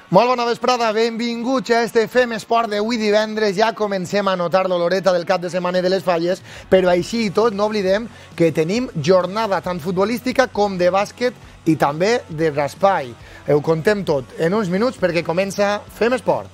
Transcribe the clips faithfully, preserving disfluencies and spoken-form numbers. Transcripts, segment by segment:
Molt bona vesprada, benvinguts a este Fem Esport d'avui divendres. Ja comencem a notar l'oloreta del cap de setmana de les Falles, però així i tot no oblidem que tenim jornada tant futbolística com de bàsquet i també de raspall. Ho contem tot en uns minuts perquè comença Fem Esport.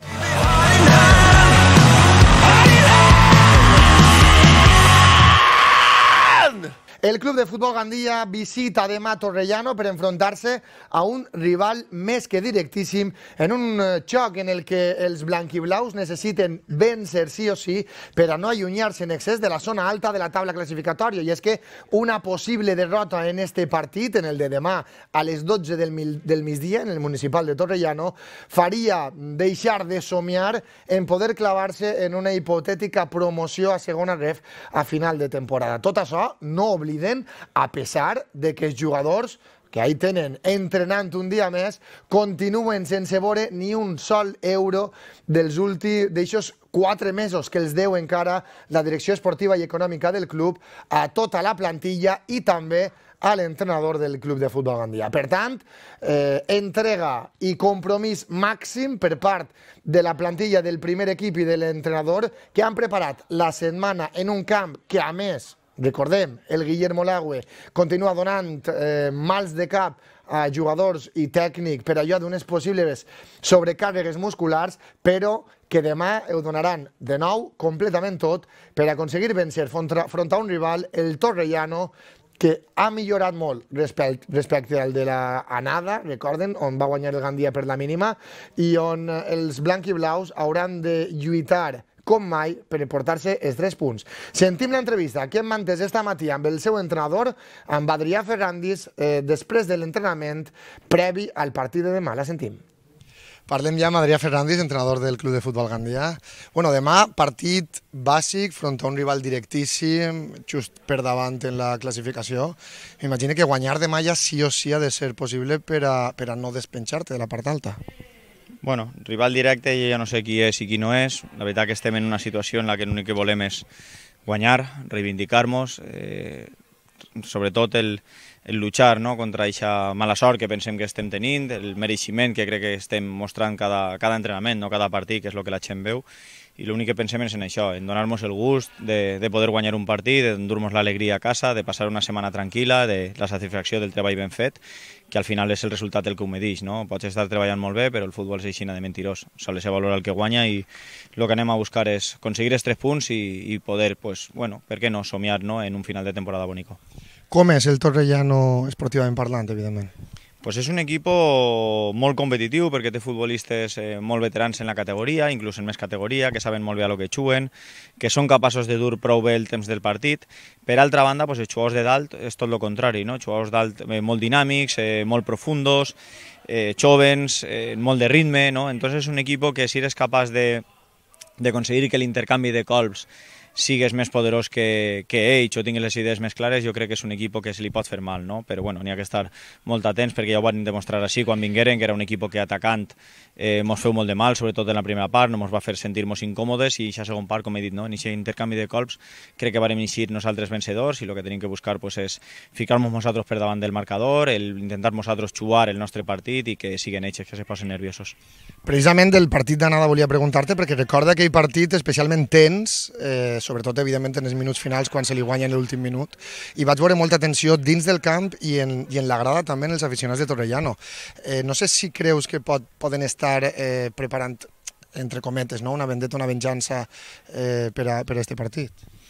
El Club de Futbol Gandia visita demà Torrellano per enfrontar-se a un rival més que directíssim en un xoc en el que els blanquiblaus necessiten vèncer sí o sí per a no allunyar-se en excés de la zona alta de la taula classificatòria. I és que una possible derrota en este partit, en el de demà a les dotze del migdia, en el municipal de Torrellano, faria deixar de somiar en poder clavar-se en una hipotètica promoció a segona ref a final de temporada. Tot això no oblida a pesar de que els jugadors que ahí tenen entrenant un dia més continuen sense veure ni un sol euro dels últims d'aixòs quatre mesos que els deu encara la direcció esportiva i econòmica del club a tota la plantilla i també a l'entrenador del Club de Futbol Gandia. Per tant, eh, entrega i compromís màxim per part de la plantilla del primer equip i de l'entrenador, que han preparat la setmana en un camp que, a més, recordem, el Guillermo Lagüe continua donant eh, mals de cap a jugadors i tècnic per allò d'unes possibles sobrecàrregues musculars, però que demà ho donaran de nou completament tot per aconseguir vencer front a un rival, el Torrellano, que ha millorat molt respecte, respecte al de la anada, recorden, on va guanyar el Gandia per la mínima, i on els blanquiblaus hauran de lluitar com mai per portar-se els tres punts. Sentim l'entrevista que hem mantès esta matí amb el seu entrenador, amb Adrià Ferrandis, eh, després de l'entrenament previ al partit de demà. La sentim. Parlem ja amb Adrià Ferrandis, entrenador del Club de Futbol Gandia. Bueno, demà partit bàsic front a un rival directíssim, just per davant en la classificació. M'imagino que guanyar demà ja sí o sí ha de ser possible per a, per a no despenjar-te de la part alta. Bueno, rival directe, jo ja no sé qui és i qui no és. La veritat que estem en una situació en la que l'únic que volem és guanyar, reivindicar-nos, eh, sobretot el, el luchar, no?, contra aquesta mala sort que pensem que estem tenint, el mereixement que crec que estem mostrant cada, cada entrenament, no cada partit, que és el que la gent veu, i l'únic que pensem és en això, en donar-nos el gust de, de poder guanyar un partit, d'endur-nos l'alegria a casa, de passar una setmana tranquil·la, de la satisfacció del treball ben fet, que al final és el resultat el que ho medeix, no? Pots estar treballant molt bé, però el futbol és així de mentirós. Sol ser valorar el que guanya i el que anem a buscar és aconseguir els tres punts i, i poder, pues, bueno, per què no, somiar, no?, en un final de temporada bonico. Com és el Torrellano esportivament parlant, evidentment? Pues és un equip molt competitiu perquè té futbolistes eh, molt veterans en la categoria, inclús en més categoria, que saben molt bé a lo que juguen, que són capaços de dur prou bé el temps del partit. Per altra banda, pues, els jugadors de dalt és tot el contrari, no? Jugadors dalt eh, molt dinàmics, eh, molt profundos, eh, jovens, eh, molt de ritme, no? Entonces és un equip que si eres capaç de, de conseguir que l'intercanvi de colps sigues més poderós que, que ells o tinguis les idees més clares, jo crec que és un equip que se li pot fer mal, no? Però bueno, n'hi ha que estar molt atents perquè ja ho van demostrar així quan vingueren, que era un equip que atacant eh, mos feu molt de mal, sobretot en la primera part, no mos va fer sentir-nos incòmodes i aquesta segona part, com he dit, no? En aquest intercanvi de colps crec que vam eixir nosaltres vencedors i el que tenim que buscar pues, és ficar-nos nosaltres per davant del marcador, el intentar nosaltres jugar el nostre partit i que siguen ells que se posen nerviosos. Precisament del partit d'anada volia preguntar-te perquè recorda aquell partit especialment tens, eh, sobretot, evidentment, en els minuts finals, quan se li guanya en l'últim minut, i vaig veure molta tensió dins del camp i en, i en la grada també en els aficionats de Torrellano. Eh, no sé si creus que pot, poden estar eh, preparant, entre cometes, no?, una vendetta, una venjança eh, per a, per a este partit.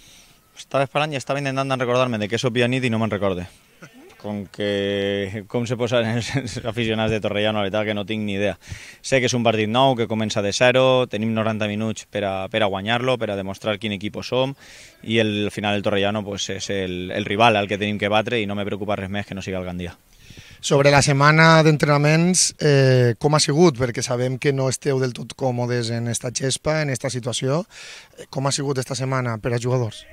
Estava esperant i estava intentant recordar-me de què sopia nit i no me'n recorde. Com que com se posen els aficionats de Torrellano, la veritat que no tinc ni idea. Sé que és un partit nou, que comença de zero, tenim noranta minuts per a, per a guanyar-lo, per a demostrar quin equip som, i el, al final el Torrellano pues, és el, el rival al que tenim que batre i no me preocupa res més que no sigui el Gandia. Sobre la setmana d'entrenaments, eh, com ha sigut? Perquè sabem que no esteu del tot còmodes en esta xespa, en esta situació. Com ha sigut esta setmana per als jugadors?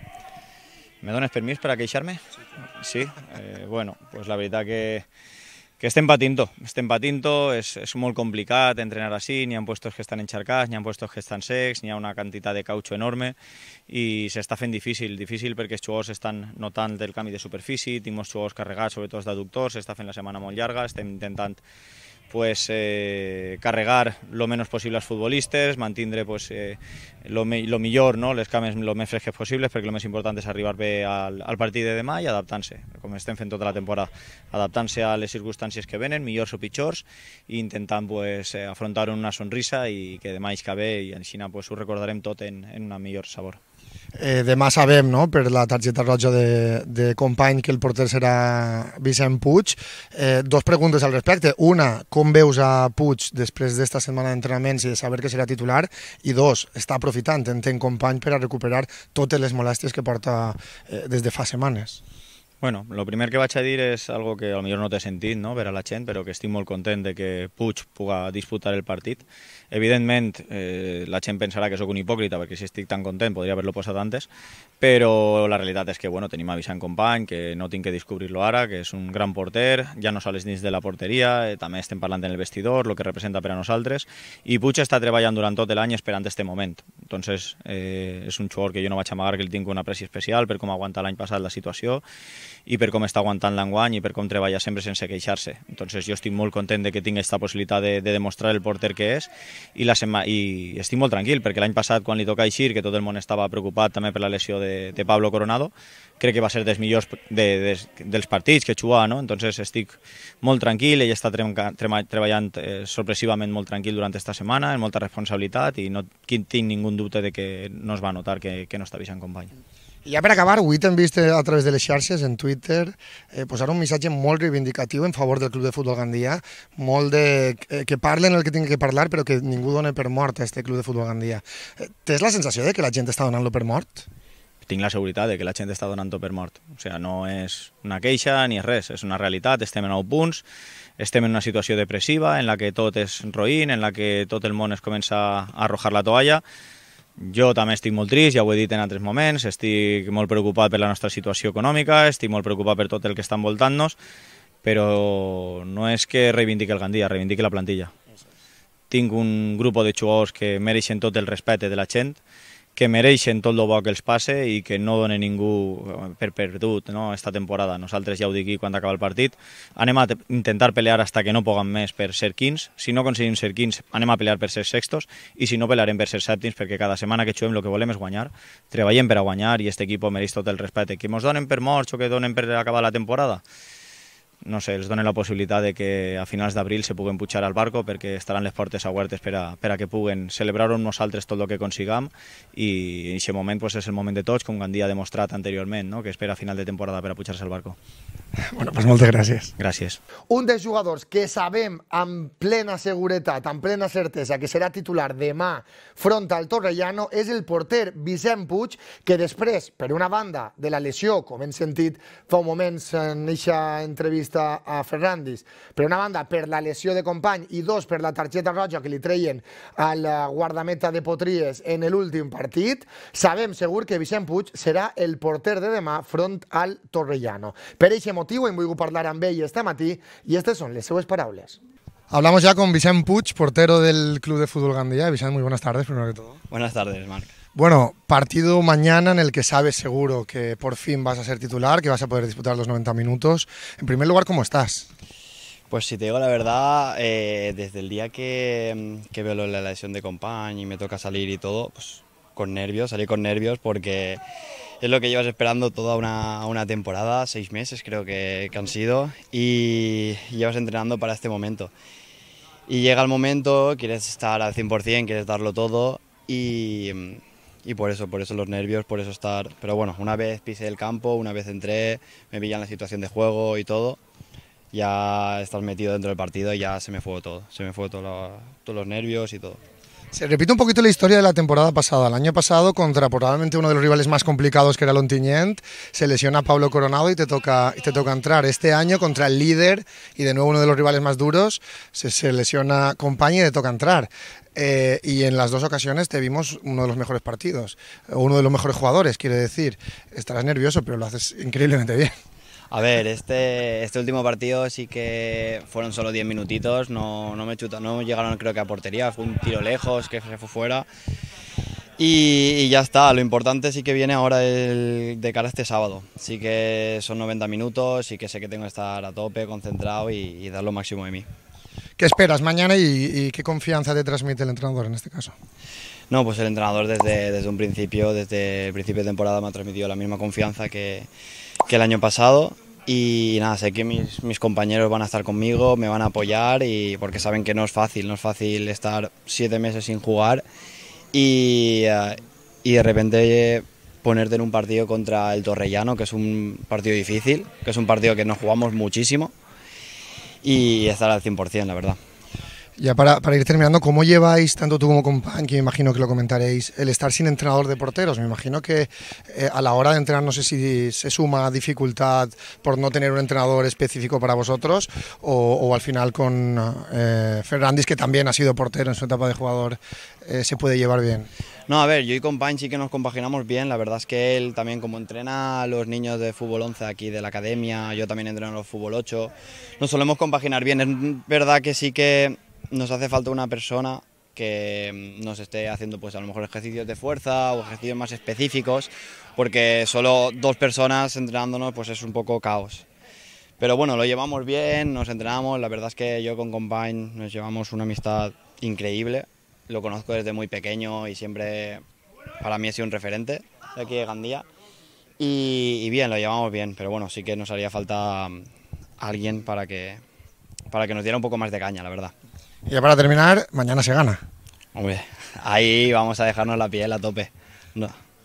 Me dones permís per a queixar-me? Sí. Eh, bueno, pues la veritat que, que estem patint-ho, estem patint-ho, és, és molt complicat entrenar així, n'hi ha puestos que estan encharcats, n'hi ha puestos que estan secs, n'hi ha una quantitat de caucho enorme i s'està fent difícil, difícil perquè els jugadors estan notant el canvi de superfície, tinc molts jugadors carregats, sobretot els d'adductors, s'està fent la setmana molt llarga, estem intentant pues, eh, carregar lo menos possible als futbolistes, mantindre pues, eh, lo, me, lo millor, no? les cames lo més fresques possibles, perquè el més important és arribar bé al, al partit de demà i adaptant-se, com estem fent tota la temporada, adaptant-se a les circumstàncies que venen, millors o pitjors, i intentant pues, afrontar-ho amb una sonrisa i que demà isca bé i així pues, ho recordarem tot en, en una millor sabor. Eh, demà sabem, no?, per la targeta roja de, de company, que el porter serà Vicent Puig. Eh, dos preguntes al respecte. Una, com veus a Puig després d'esta setmana d'entrenaments i de saber que serà titular? I dos, està aprofitant, entenc, company, per a recuperar totes les molèsties que porta eh, des de fa setmanes. Bueno, lo primer que vaig a dir és algo que potser no té sentit, no?, per a la gent, però que estic molt content de que Puig puga disputar el partit. Evidentment, eh, la gent pensarà que sóc un hipòcrita, perquè si estic tan content podria haver-lo posat antes, però la realitat és que bueno, tenim a Vicent Company, que no tinc que descobrir-lo ara, que és un gran porter, ja no sols dins de la porteria, eh, també estem parlant en el vestidor, el que representa per a nosaltres, i Puig està treballant durant tot l'any esperant este moment. Entonces, eh, és un jugador que jo no vaig amagar que li tinc una pressió especial per com aguanta l'any passat la situació i per com està aguantant l'enguany i per com treballa sempre sense queixar-se. Entonces, jo estic molt content de que tingui aquesta possibilitat de, de demostrar el porter que és i, la sema, i estic molt tranquil, perquè l'any passat, quan li toca eixir, que tot el món estava preocupat també per la lesió de, de Pablo Coronado, crec que va ser dels millors de, de, dels partits que jugava, no? Entonces estic molt tranquil, ell està treballant eh, sorpresivament molt tranquil durant esta setmana, amb molta responsabilitat, i no tinc ningú dubte de que no es va notar que, que no està Vicent Company. I ja per acabar, avui t'hem vist a través de les xarxes, en Twitter, eh, posar un missatge molt reivindicatiu en favor del Club de Futbol Gandia, molt de eh, que parlen el que tinguin que parlar, però que ningú dona per mort a este Club de Futbol Gandia. Eh, tens la sensació de que la gent està donant-lo per mort? Tinc la seguretat de que la gent està donant-ho per mort. O sigui, no és una queixa ni és res, és una realitat, estem en nou punts, estem en una situació depressiva en la que tot és roïn, en la que tot el món es comença a arrojar la toalla. Jo també estic molt trist, ja ho he dit en altres moments, estic molt preocupat per la nostra situació econòmica, estic molt preocupat per tot el que està envoltant-nos, però no és que reivindiqui el Gandia, reivindiqui la plantilla. Tinc un grup de jugadors que mereixen tot el respecte de la gent, que mereixen tot el bo que els passe i que no dona ningú per perdut, no, esta temporada. Nosaltres ja ho dic quan acaba el partit, anem a intentar pelear hasta que no puguem més per ser quints. Si no aconseguim ser quints, anem a pelear per ser sextos, i si no, pelearem per ser sèptims, perquè cada setmana que juguem el que volem és guanyar, treballem per a guanyar i aquest equip mereix tot el respecte. Que ens donen per morts o que donen per acabar la temporada, no sé, els donen la possibilitat de que a finals d'abril se puguen pujar al barco, perquè estaran les portes obertes per a, per a que puguen celebrar amb nosaltres tot el que consigam, i en aquest moment pues, és el moment de tots, com Gandia ha demostrat anteriorment, no? Que espera a final de temporada per a pujar-se al barco. Bueno, pues moltes gràcies. Gràcies. Un dels jugadors que sabem amb plena seguretat, amb plena certesa, que serà titular demà front al Torrellano és el porter Vicent Puig, que després, per una banda, de la lesió, com hem sentit fa un moment en aquesta entrevista a Ferrandis, per una banda, per la lesió de company, i dos, per la targeta roja que li treien al guardameta de Potries en l'últim partit, sabem segur que Vicent Puig serà el porter de demà front al Torrellano. Per aquest motiu hem volgut parlar amb ell este matí y estas son las seues paraules. Hablamos ya con Vicent Puig, portero del Club de Fútbol Gandia. Vicent, muy buenas tardes, primero que todo. Buenas tardes, Marc. Bueno, partido mañana en el que sabes seguro que por fin vas a ser titular, que vas a poder disputar los noventa minutos. En primer lugar, ¿cómo estás? Pues si te digo la verdad, eh, desde el día que, que veo la lesión de Company y me toca salir y todo, pues con nervios, salí con nervios porque es lo que llevas esperando toda una, una temporada, seis meses creo que, que han sido, y llevas entrenando para este momento. Y llega el momento, quieres estar al cien por cien, quieres darlo todo, y, y por eso, por eso los nervios, por eso estar... Pero bueno, una vez pisé el campo, una vez entré, me vi en la situación de juego y todo, ya estás metido dentro del partido y ya se me fue todo, se me fue todo lo, todos los nervios y todo. Se repite un poquito la historia de la temporada pasada. El año pasado, contra probablemente uno de los rivales más complicados, que era Lontiñent, se lesiona Pablo Coronado y te toca, y te toca entrar. Este año, contra el líder y de nuevo uno de los rivales más duros, se, se lesiona Company y te toca entrar. Eh, y en las dos ocasiones te vimos uno de los mejores partidos, uno de los mejores jugadores, quiere decir. Estarás nervioso, pero lo haces increíblemente bien. A ver, este, este último partido sí que fueron solo diez minutitos, no, no me chuta, no llegaron creo que a portería, fue un tiro lejos que se fue fuera y, y ya está. Lo importante sí que viene ahora el, de cara a este sábado, sí que son noventa minutos, sí que sé que tengo que estar a tope, concentrado y, y dar lo máximo de mí. ¿Qué esperas mañana y, y qué confianza te transmite el entrenador en este caso? No, pues el entrenador desde, desde un principio, desde el principio de temporada me ha transmitido la misma confianza que, que el año pasado y nada, sé que mis, mis compañeros van a estar conmigo, me van a apoyar y porque saben que no es fácil, no es fácil estar siete meses sin jugar y, y de repente ponerte en un partido contra el Torrellano, que es un partido difícil, que es un partido que nos jugamos muchísimo y estar al cien por cien, la verdad. Ya para, para ir terminando, ¿cómo lleváis, tanto tú como compañ, que me imagino que lo comentaréis, el estar sin entrenador de porteros? Me imagino que eh, a la hora de entrenar no sé si se suma dificultad por no tener un entrenador específico para vosotros o, o al final con eh, Ferrandis, que también ha sido portero en su etapa de jugador, eh, se puede llevar bien. No, a ver, yo y compañ sí que nos compaginamos bien, la verdad es que él también como entrena a los niños de fútbol once aquí de la academia, yo también entreno a los fútbol ocho, nos solemos compaginar bien, es verdad que sí que nos hace falta una persona que nos esté haciendo pues a lo mejor ejercicios de fuerza o ejercicios más específicos, porque solo dos personas entrenándonos pues es un poco caos. Pero bueno, lo llevamos bien, nos entrenamos, la verdad es que yo con compañ nos llevamos una amistad increíble, lo conozco desde muy pequeño y siempre para mí ha sido un referente de aquí de Gandía y, y bien, lo llevamos bien, pero bueno, sí que nos haría falta alguien para que, para que nos diera un poco más de caña, la verdad. Y ya para terminar, mañana se gana. Hombre, ahí vamos a dejarnos la piel a tope. No,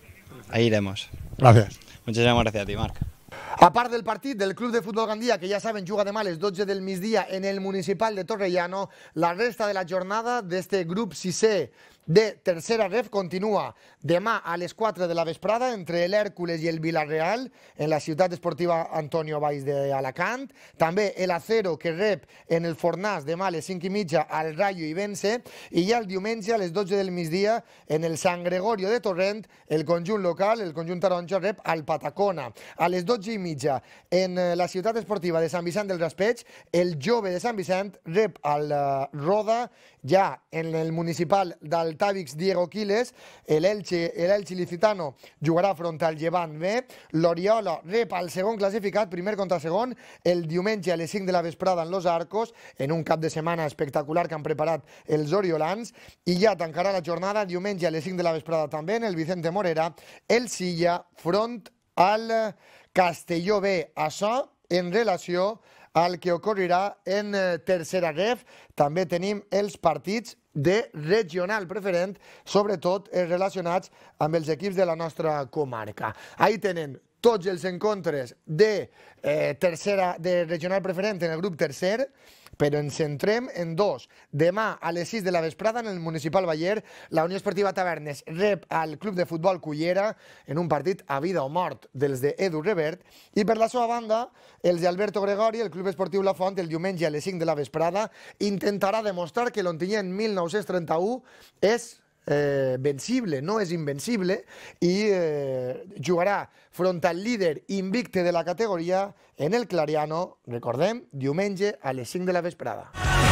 ahí iremos. Gracias. Muchísimas gracias a ti, Marc. A part del partit del Club de Futbol Gandia, que ja saben juga demà a les dotze del migdia en el municipal de Torrellano, la resta de la jornada d'este grup sisè de tercera ref continua demà a les quatre de la vesprada entre l'Hèrcules i el Villarreal en la ciutat esportiva Antonio Valls d'Alacant. També el Acero, que rep en el Fornàs demà a les cinc i mitja al Rayo Ibense, i ja el diumenge a les dotze del migdia en el Sant Gregorio de Torrent el conjunt local, el conjunt taronja, rep al Patacona. A les dotze i mitja en la ciutat esportiva de Sant Vicent del Raspeig el Jove de Sant Vicent rep al Roda. Ja en el municipal d'Altàvix Diego Quiles l'Elche Licitano jugarà front al Llevant B, l'Oriola rep al segon classificat, primer contra segon, el diumenge a les cinc de la vesprada en Los Arcos, en un cap de setmana espectacular que han preparat els oriolans, i ja tancarà la jornada diumenge a les cinc de la vesprada també en el Vicente Morera, el Silla front al Castelló B. Això en relació al que ocorrirà en tercera ref. També tenim els partits de regional preferent, sobretot els relacionats amb els equips de la nostra comarca. Ahí tenen tots els encontres de, eh, tercera, de regional preferent en el grup tercer, però ens centrem en dos. Demà a les sis de la vesprada en el municipal Baller, la Unió Esportiva Tavernes rep al Club de Futbol Cullera en un partit a vida o mort dels de Edu Revert, i per la seva banda els de Alberto Gregori, el Club Esportiu La Font, el diumenge a les cinc de la vesprada intentarà demostrar que l'Ontinyent mil nou-cents trenta-u és Eh, vencible, no és invencible, i eh, jugarà front al líder invicte de la categoria en el Clariano, recordem, diumenge a les cinc de la vesprada.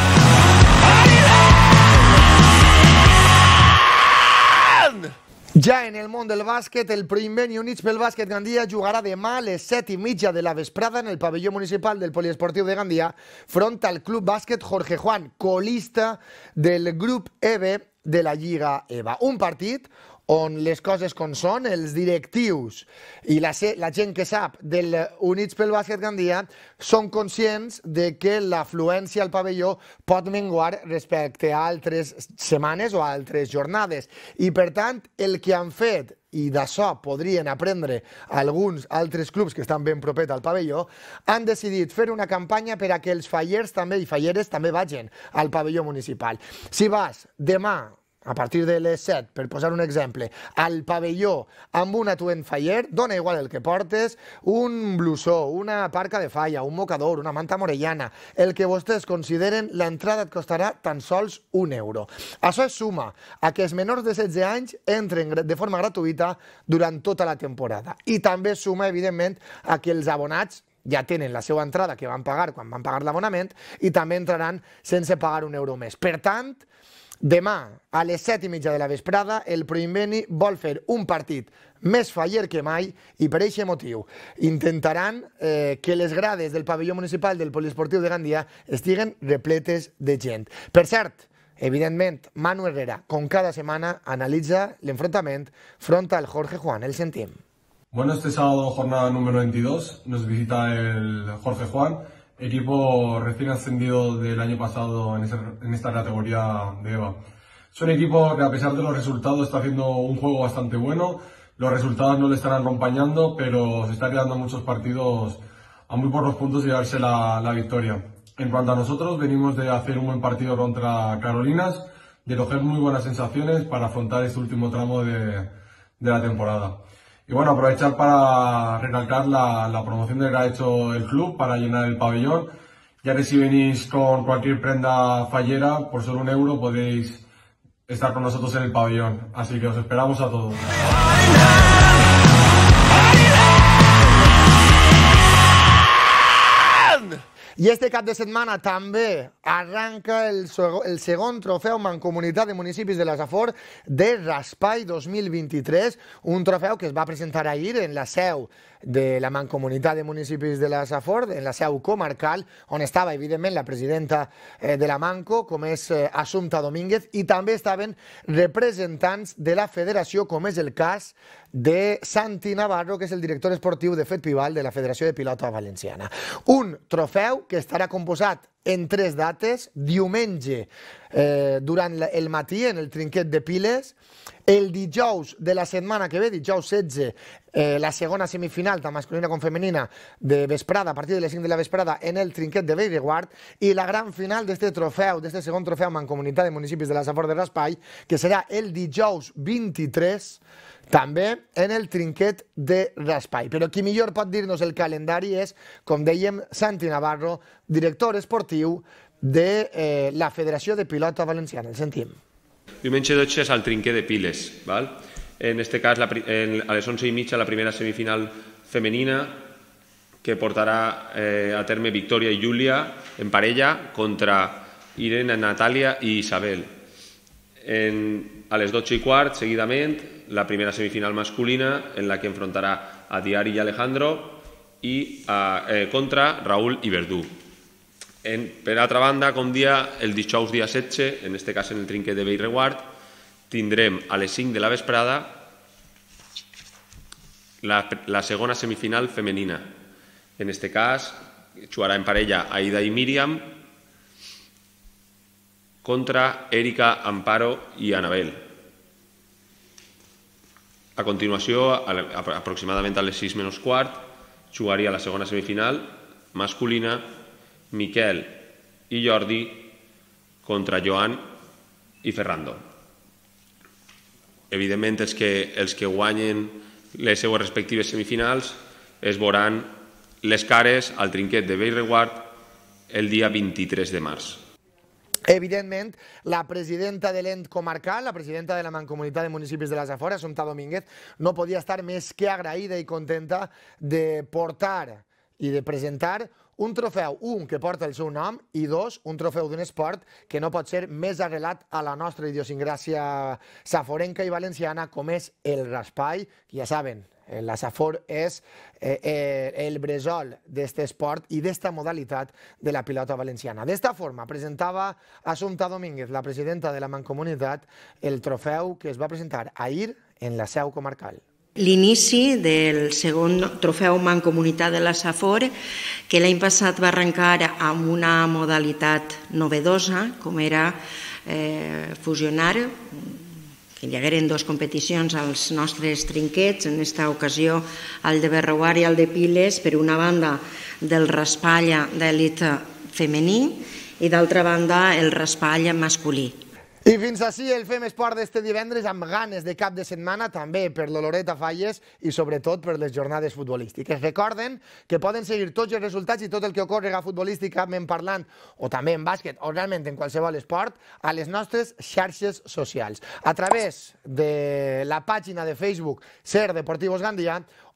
Ja en el món del bàsquet, el primer i Units pel Bàsquet Gandia jugarà demà a les set i mitja de la vesprada en el pavelló municipal del Poliesportiu de Gandia front al Club Bàsquet Jorge Juan, colista del grup E B de la Lliga E B A. Un partit on les coses com són, els directius i la, la gent que sap del Units pel Bàsquet Gandia són conscients de que l'afluència al pavelló pot menguar respecte a altres setmanes o a altres jornades. I per tant, el que han fet, i d'això podrien aprendre alguns altres clubs que estan ben propet al pavelló, han decidit fer una campanya per a que els fallers també i falleres també vagin al pavelló municipal. Si vas demà a partir de les set, per posar un exemple, al pavelló amb un atuent faller, dona igual el que portes, un blusó, una parca de falla, un mocador, una manta morellana, el que vostès consideren, l'entrada et costarà tan sols un euro. Això es suma a que els menors de setze anys entren de forma gratuïta durant tota la temporada. I també suma, evidentment, a que els abonats ja tenen la seva entrada que van pagar quan van pagar l'abonament i també entraran sense pagar un euro més. Per tant, Demà, a les set i mitja de la vesprada, el Proinveni vol fer un partit més faller que mai i per aquest motiu intentaran eh, que les grades del pavelló municipal del Poliesportiu de Gandia estiguen repletes de gent. Per cert, evidentment, Manu Herrera, com cada setmana, analitza l'enfrontament front al Jorge Juan. El sentim. Bueno, este sábado, jornada número veintidós, nos visita el Jorge Juan, equipo recién ascendido del año pasado en, ese, en esta categoría de EVA. Es un equipo que a pesar de los resultados está haciendo un juego bastante bueno, los resultados no le estarán acompañando, pero se está quedando muchos partidos a muy pocos puntos y llevarse la, la victoria. En cuanto a nosotros, venimos de hacer un buen partido contra Carolinas, de coger muy buenas sensaciones para afrontar este último tramo de, de la temporada. Y bueno, aprovechar para recalcar la, la promoción que ha hecho el club para llenar el pabellón, ya que si venís con cualquier prenda fallera, por solo un euro podéis estar con nosotros en el pabellón. Así que os esperamos a todos. I este cap de setmana també arranca el, el segon trofeu Mancomunitat de Municipis de la Safor de Raspai dos mil vint-i-tres, un trofeu que es va presentar ahir en la seu de la Mancomunitat de Municipis de la Safor, en la seu comarcal, on estava, evidentment, la presidenta de la Manco, com és Assumpta Domínguez, i també estaven representants de la federació, com és el cas de Santi Navarro, que és el director esportiu de FEDPIBAL de la Federació de Pilota Valenciana. Un trofeu que estarà composat en tres dates: diumenge eh, durant el matí en el trinquet de Piles, el dijous de la setmana que ve, dijous setze, eh, la segona semifinal, tant masculina com femenina, de vesprada, a partir de les cinc de la vesprada, en el trinquet de Bellreguard, i la gran final d'este trofeu, d'este segon trofeu Mancomunitat de Municipis de la Safor de Raspai, que serà el dijous vint-i-tres, també en el trinquet de Raspai. Però qui millor pot dir-nos el calendari és, com dèiem, Santi Navarro, director esportiu de eh, la Federació de Pilota Valenciana. El sentim. Diumenge dotze és al trinquet de Piles. Val? En este cas, la, en, a les onze i mitja, la primera semifinal femenina, que portarà eh, a terme Victòria i Júlia en parella contra Irene, Natàlia i Isabel. En, a les dotze i quart, seguidament, la primera semifinal masculina, en la que enfrontarà a Diari i Alejandro i a, eh, contra Raúl i Verdú. En, per altra banda, com dia, el dijous dia setze, en este cas en el trinquet de Bellreguard, tindrem a les cinc de la vesprada la, la segona semifinal femenina. En este cas, jugarà en parella Aida i Míriam contra Erika, Amparo i Anabel. A continuació, aproximadament a les sis menys quart, jugaria la segona semifinal masculina Miquel i Jordi contra Joan i Ferrando. Evidentment, els que, els que guanyen les seues respectives semifinals es veuran les cares al trinquet de Bellreguard el dia vint-i-tres de març. Evidentment, la presidenta de l'Ent Comarcal, la presidenta de la Mancomunitat de Municipis de la Safor, Assumpta Domínguez, no podia estar més que agraïda i contenta de portar i de presentar un trofeu, un, que porta el seu nom, i dos, un trofeu d'un esport que no pot ser més arrelat a la nostra idiosincràsia saforenca i valenciana, com és el raspai. Ja saben, la Safor és eh, eh, el bressol d'aquest esport i d'esta modalitat de la pilota valenciana. D'esta forma presentava Assumpta Domínguez, la presidenta de la Mancomunitat, el trofeu que es va presentar ahir en la seu comarcal. L'inici del segon trofeu Mancomunitat de la Safor, que l'any passat va arrencar amb una modalitat novedosa, com era eh, fusionar, que hi hagueren dues competicions als nostres trinquets, en aquesta ocasió el de Bellreguard i el de Piles, per una banda del raspall d'elit femení i d'altra banda el raspall masculí. I fins així el Fem Esport d'este divendres, amb ganes de cap de setmana, també per l'Oloreta Falles i sobretot per les jornades futbolístiques. Recorden que poden seguir tots els resultats i tot el que ocorrega futbolísticament parlant, o també en bàsquet, o realment en qualsevol esport, a les nostres xarxes socials. A través de la pàgina de Facebook Ser Deportivos Gandia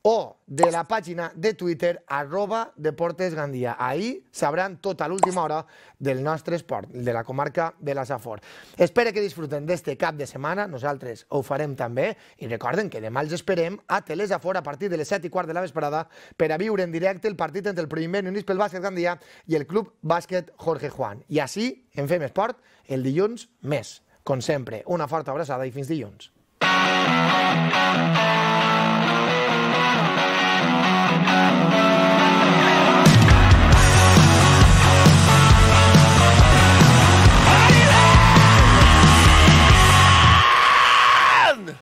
o de la pàgina de Twitter arroba Deportes Gandia. Ahí sabran tota l'última hora del nostre esport, de la comarca de la Safor. Espero que disfruten d'este cap de setmana, nosaltres ho farem també, i recorden que demà els esperem a Telesafor a partir de les set i quart de la vesprada per a viure en directe el partit entre el Primer Units pel Bàsquet Gandia i el Club Bàsquet Jorge Juan. I així en fem esport el dilluns més. Com sempre, una forta abraçada i fins dilluns.